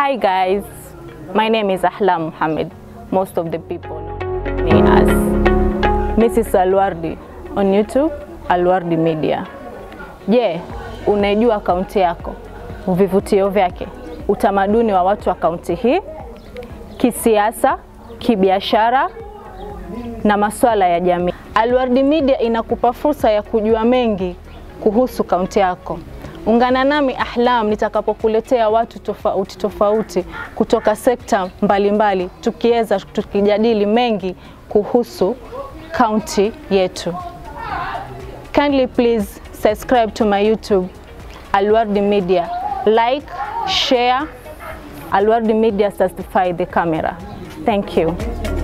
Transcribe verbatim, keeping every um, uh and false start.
Hi guys, my name is Ahlam Mohammed. Most of the people know me as Missus Alwardi on YouTube, Alwardi Media. Je, yeah, unaijua akaunti yako, vivutio vyake, utamaduni wa watu wa akaunti hii, kisiasa, kibiashara na masuala ya jamii? Alwardi Media inakupa fursa ya kujua mengi kuhusu akaunti yako. Ungana nami Ahlam nitakapokuletea watu tofauti tofauti kutoka sekta mbalimbali, tukiweza tukijadili mengi kuhusu kaunti yetu. Kindly please subscribe to my YouTube, Alwardi Media. Like, share, Alwardi Media certify the camera. Thank you.